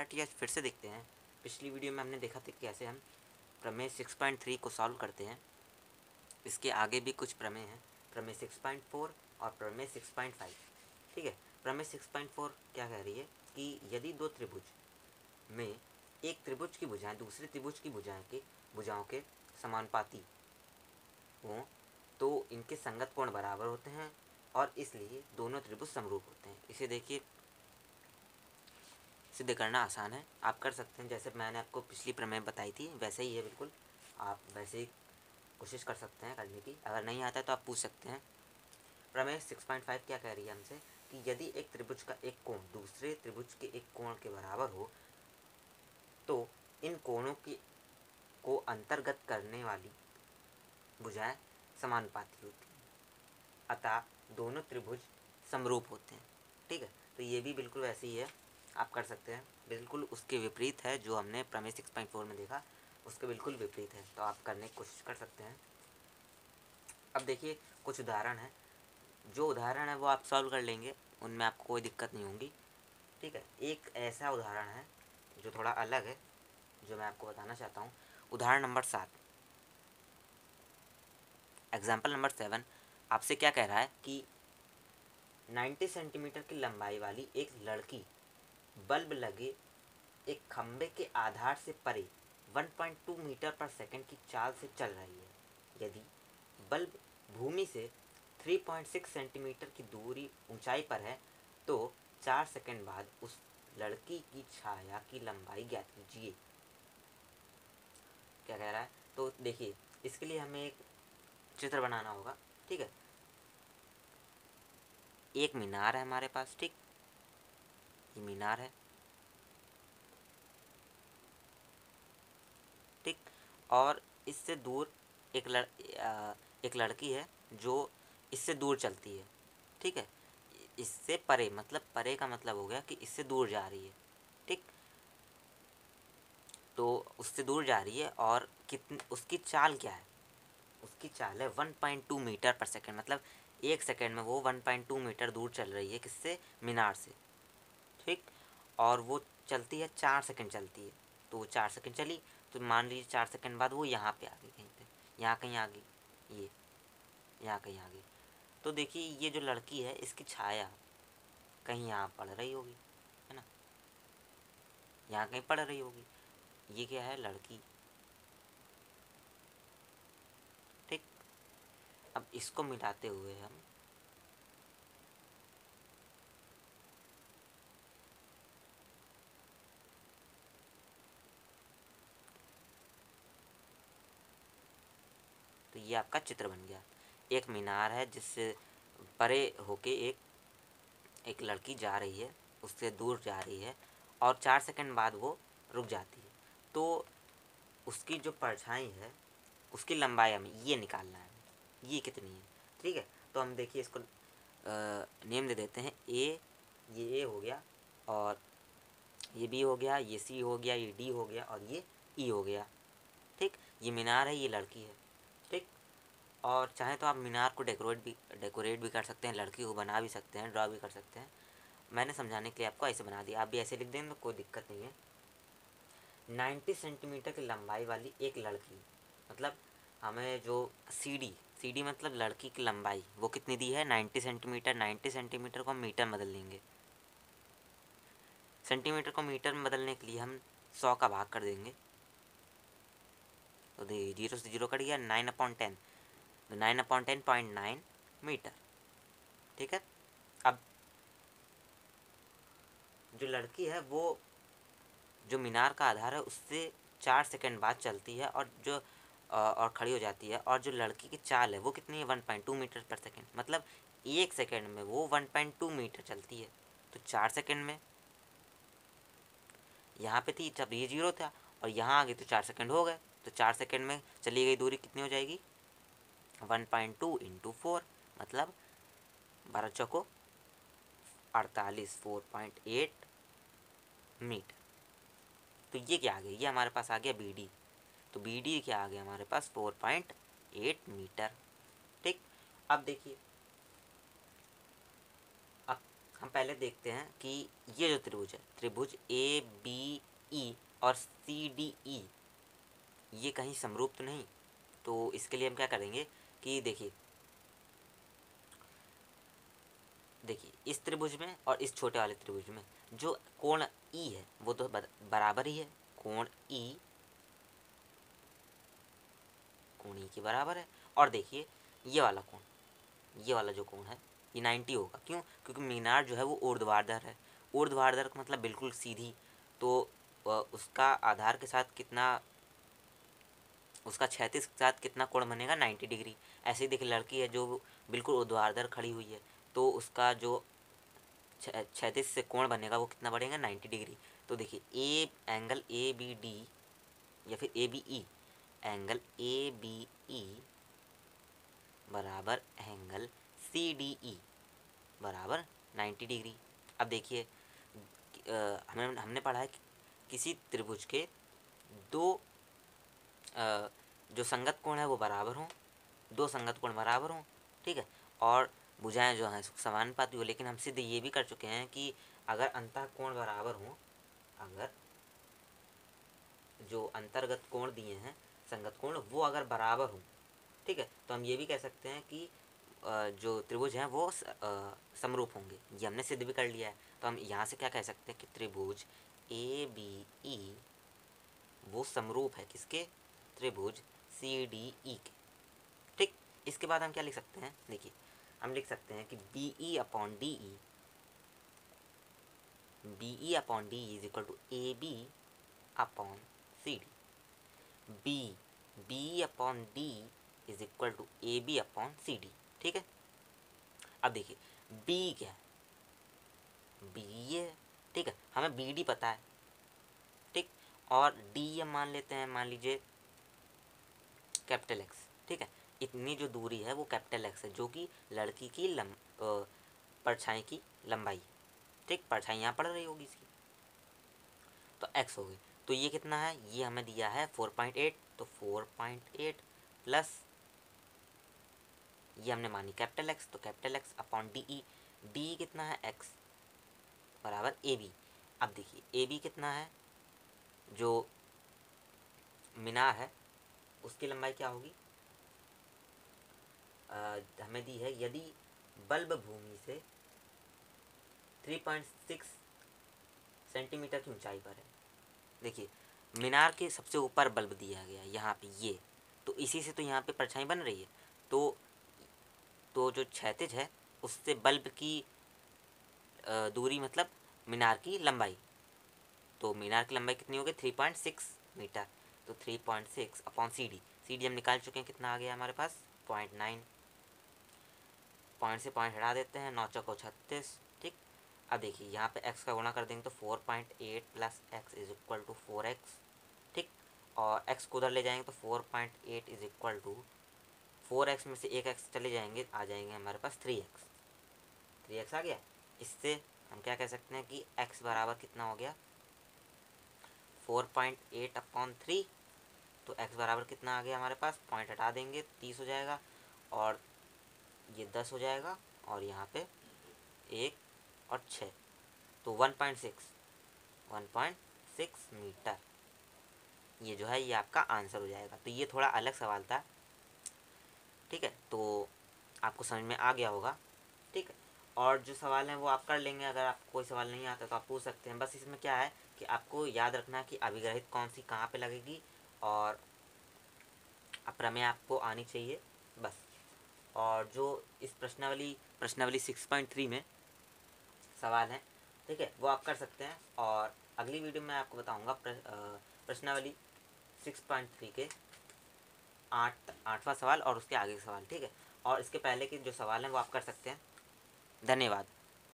या फिर से देखते हैं। पिछली वीडियो में हमने देखा था कि कैसे हम प्रमेय 6.3 को सॉल्व करते हैं। इसके आगे भी कुछ प्रमेय हैं, प्रमेय 6.4 और प्रमेय 6.5। ठीक है, प्रमेय 6.4 क्या कह रही है कि यदि दो त्रिभुज में एक त्रिभुज की भुजाएं दूसरे त्रिभुज की भुजाओं के समानुपाती हों तो इनके संगत कोण बराबर होते हैं और इसलिए दोनों त्रिभुज समरूप होते हैं। इसे देखिए, सिद्ध करना आसान है, आप कर सकते हैं। जैसे मैंने आपको पिछली प्रमेय बताई थी वैसे ही है, बिल्कुल आप वैसे ही कोशिश कर सकते हैं करने की। अगर नहीं आता है तो आप पूछ सकते हैं। प्रमेय 6.5 क्या कह रही है हमसे कि यदि एक त्रिभुज का एक कोण दूसरे त्रिभुज के एक कोण के बराबर हो तो इन कोणों को अंतर्गत करने वाली भुजाएं समानुपाती होती हैं, अतः दोनों त्रिभुज समरूप होते हैं। ठीक है, तो ये भी बिल्कुल वैसे ही है, आप कर सकते हैं। बिल्कुल उसके विपरीत है जो हमने प्रमेय 6.4 में देखा, उसके बिल्कुल विपरीत है, तो आप करने की कोशिश कर सकते हैं। अब देखिए कुछ उदाहरण है, जो उदाहरण है वो आप सॉल्व कर लेंगे, उनमें आपको कोई दिक्कत नहीं होगी। ठीक है, एक ऐसा उदाहरण है जो थोड़ा अलग है जो मैं आपको बताना चाहता हूँ। उदाहरण नंबर 7, एग्जाम्पल नंबर 7 आपसे क्या कह रहा है कि 90 सेंटीमीटर की लंबाई वाली एक लड़की बल्ब लगे एक खंबे के आधार से परे 1.2 मीटर पर सेकंड की चाल से चल रही है। यदि बल्ब भूमि से 3.6 सेंटीमीटर की दूरी ऊंचाई पर है तो 4 सेकंड बाद उस लड़की की छाया की लंबाई ज्ञात कीजिए। क्या कह रहा है, तो देखिए इसके लिए हमें एक चित्र बनाना होगा। ठीक है, एक मीनार है हमारे पास, ठीक, ये मीनार है, ठीक, और इससे दूर एक लड़की है जो इससे दूर चलती है। ठीक है, इससे परे, मतलब परे का मतलब हो गया कि इससे दूर जा रही है। ठीक, तो उससे दूर जा रही है और कितनी उसकी चाल क्या है, उसकी चाल है 1.2 मीटर पर सेकंड, मतलब एक सेकंड में वो 1.2 मीटर दूर चल रही है, किससे, मीनार से। ठीक, और वो चलती है 4 सेकंड चलती है, तो वो 4 सेकंड चली, तो मान लीजिए 4 सेकंड बाद वो यहाँ पे आ गई, कहीं पे, यहाँ कहीं आ गई, ये यहाँ कहीं आ गई। तो देखिए ये जो लड़की है इसकी छाया कहीं यहाँ पड़ रही होगी, है ना, यहाँ कहीं पड़ रही होगी। ये क्या है, लड़की। ठीक, अब इसको मिलाते हुए हम तो ये आपका चित्र बन गया। एक मीनार है जिससे परे होके एक लड़की जा रही है, उससे दूर जा रही है और 4 सेकंड बाद वो रुक जाती है, तो उसकी जो परछाई है उसकी लंबाई हमें ये निकालना है, ये कितनी है। ठीक है, तो हम देखिए इसको नेम दे देते हैं ए, ये ए हो गया और ये बी हो गया, ये सी हो गया, ये डी हो गया और ये ई हो गया। ठीक, ये मीनार है, ये लड़की है। ठीक, और चाहे तो आप मीनार को डेकोरेट भी कर सकते हैं, लड़की को बना भी सकते हैं, ड्रॉ भी कर सकते हैं। मैंने समझाने के लिए आपको ऐसे बना दिया, आप भी ऐसे लिख दें तो कोई दिक्कत नहीं है। 90 सेंटीमीटर की लंबाई वाली एक लड़की, मतलब हमें जो सी डी मतलब लड़की की लंबाई, वो कितनी दी है, 90 सेंटीमीटर। 90 सेंटीमीटर को हम मीटर में बदल लेंगे, सेंटीमीटर को मीटर में बदलने के लिए हम 100 का भाग कर देंगे, तो 0 से 0 कट गया, 9/10, तो 9/10.9 मीटर। ठीक है, अब जो लड़की है वो जो मीनार का आधार है उससे 4 सेकंड बाद चलती है और खड़ी हो जाती है, और जो लड़की की चाल है वो कितनी है, 1.2 मीटर पर सेकंड, मतलब एक सेकंड में वो 1.2 मीटर चलती है। तो 4 सेकंड में यहाँ पे थी जब ये 0 था और यहाँ आ गई तो 4 सेकंड हो गए, तो 4 सेकंड में चली गई दूरी कितनी हो जाएगी, 1.2 इंटू 4, मतलब 12 चौको 48, 4.8 मीटर। तो ये क्या आ गया, ये हमारे पास आ गया बी डी, तो बी डी क्या आ गया हमारे पास, 4.8 मीटर। ठीक, अब देखिए, अब हम पहले देखते हैं कि ये जो त्रिभुज है, त्रिभुज ए बी ई और सी डी ई, ये कहीं समरूप तो नहीं। तो इसके लिए हम क्या करेंगे कि देखिए इस त्रिभुज में और इस छोटे वाले त्रिभुज में जो कोण ई है वो तो बराबर ही है। कोण ई के बराबर है। और देखिए ये वाला कोण, ये वाला जो कोण है ये 90 होगा। क्यों? क्योंकि मीनार जो है वो ऊर्ध्वाधर है। ऊर्ध्वाधर का मतलब बिल्कुल सीधी, तो उसका आधार के साथ कितना, उसका क्षैतिज के साथ कितना कोण बनेगा? 90 डिग्री। ऐसे ही देखिए लड़की है जो बिल्कुल ऊर्ध्वाधर खड़ी हुई है, तो उसका जो क्षैतिज से कोण बनेगा वो कितना बढ़ेगा? 90 डिग्री। तो देखिए एंगल ए बी डी या फिर A B E, angle A B E बराबर एंगल सी डी ई बराबर 90 डिग्री। अब देखिए हमने पढ़ा है कि किसी त्रिभुज के दो जो संगत कोण है वो बराबर हों, दो संगत कोण बराबर हों, ठीक है, और भुजाएं जो हैं समानुपाती हो। लेकिन हम सिद्ध ये भी कर चुके हैं कि अगर अंतः कोण बराबर हों, अगर जो अंतर्गत कोण दिए हैं संगत कोण वो अगर बराबर हों, ठीक है, तो हम ये भी कह सकते हैं कि जो त्रिभुज हैं वो समरूप होंगे। ये हमने सिद्ध भी कर लिया है। तो हम यहाँ से क्या कह सकते हैं कि त्रिभुज ए बी ई वो समरूप है किसके? त्रिभुज सी डी ई के। ठीक, इसके बाद हम क्या लिख सकते हैं? देखिए हम लिख सकते हैं कि B E upon D E, is equal to A B upon C D. B upon D is equal to A B upon C D. ठीक है, अब देखिए बी क्या है? बी ये, ठीक है, हमें बी डी पता है, ठीक, और डी हम मान लेते हैं, मान लीजिए कैपिटल एक्स, ठीक है। इतनी जो दूरी है वो कैपिटल एक्स है, जो कि लड़की की परछाई की लंबाई, ठीक, परछाई यहाँ पड़ रही होगी इसकी, तो एक्स होगी। तो ये कितना है? ये हमें दिया है 4.8, तो 4.8 प्लस ये हमने मानी कैपिटल एक्स, तो capital X upon D E. D कितना है? एक्स बराबर ए बी। अब देखिए ए बी कितना है? जो मीनार है उसकी लंबाई क्या होगी? हमें दी है यदि बल्ब भूमि से 3.6 सेंटीमीटर की ऊंचाई पर है। देखिए मीनार के सबसे ऊपर बल्ब दिया गया है यहाँ पे, ये तो इसी से तो यहाँ पे परछाई बन रही है। तो जो क्षैतिज है उससे बल्ब की दूरी मतलब मीनार की लंबाई, तो मीनार की लंबाई कितनी होगी? 3.6 मीटर। तो 3.6 अपॉन सी डी हम निकाल चुके हैं, कितना आ गया हमारे पास? 0.9। पॉइंट से पॉइंट हटा देते हैं, 9 चौको 36, ठीक। अब देखिए यहाँ पे x का गुणा कर देंगे तो 4.8 plus X is equal to 4x, ठीक, और x को उधर ले जाएंगे तो 4.8 इज इक्वल टू 4x में से एक x चले जाएंगे, आ जाएंगे हमारे पास 3x आ गया। इससे हम क्या कह सकते हैं कि x बराबर कितना हो गया? 4.8 अपॉन 3, तो x बराबर कितना आ गया हमारे पास? पॉइंट हटा देंगे, 30 हो जाएगा, और ये 10 हो जाएगा, और यहाँ पे 1 और 6, तो 1.6 मीटर, ये जो है ये आपका आंसर हो जाएगा। तो ये थोड़ा अलग सवाल था, ठीक है, तो आपको समझ में आ गया होगा, ठीक है। और जो सवाल हैं वो आप कर लेंगे, अगर आपको कोई सवाल नहीं आता तो आप पूछ सकते हैं। बस इसमें क्या है कि आपको याद रखना है कि अभिग्रहित कौन सी कहाँ पे लगेगी, और अप्रमेय आपको आनी चाहिए, बस। और जो इस प्रश्नावली 6.3 में सवाल हैं, ठीक है, वो आप कर सकते हैं। और अगली वीडियो में आपको बताऊंगा प्रश्नावली 6.3 के 8वां सवाल और उसके आगे के सवाल, ठीक है। और इसके पहले के जो सवाल हैं वो आप कर सकते हैं। धन्यवाद।